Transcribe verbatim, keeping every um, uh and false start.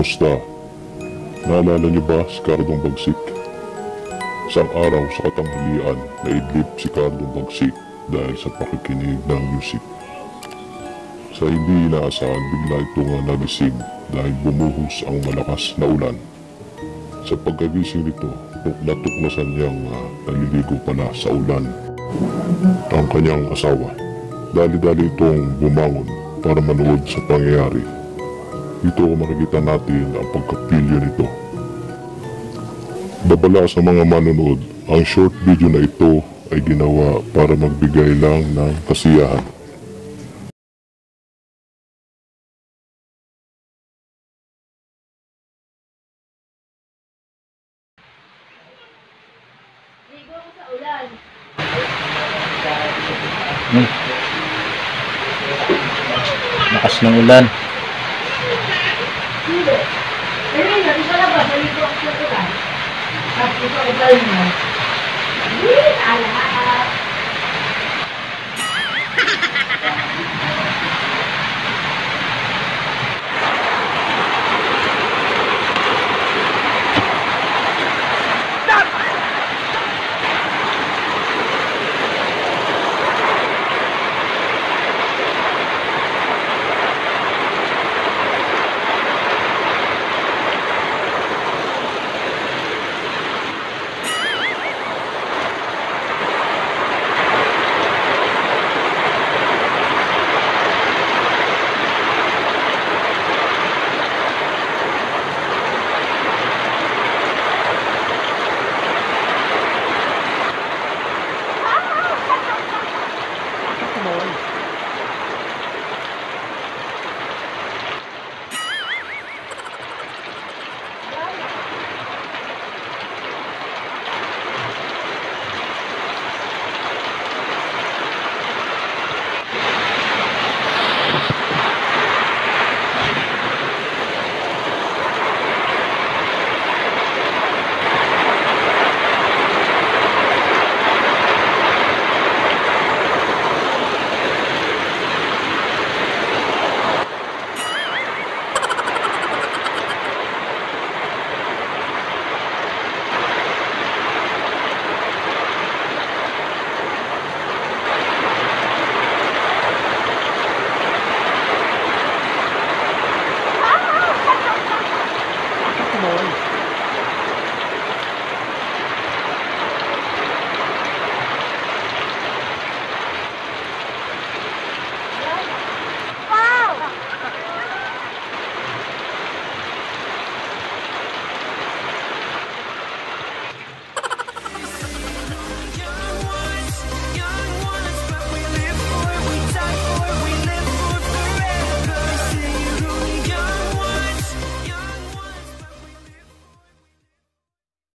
Kumusta? Naalala niyo ba si Cardong Bagsik? Isang araw sa katanghalian, naidlip si Cardong Bagsik dahil sa pakikinig ng music. Sa hindi inaasahan, bigla itong nagising dahil bumuhos ang malakas na ulan. Sa pagkagising nito, natuklasan niyang uh, naliligo pala sa ulan ang kanyang asawa. Dali-dali itong bumangon para manood sa pangyayari. Dito makikita natin ang pagkapilyo nito. Babala sa mga manonood, ang short video na ito ay ginawa para magbigay lang ng kasiyahan. Ligo ko sa ulan. Hmm. Lakas ng ulan. Hindi. Pero yun, di ba labas? Naligo ako sa ulan. Tapos ito, ulan mo.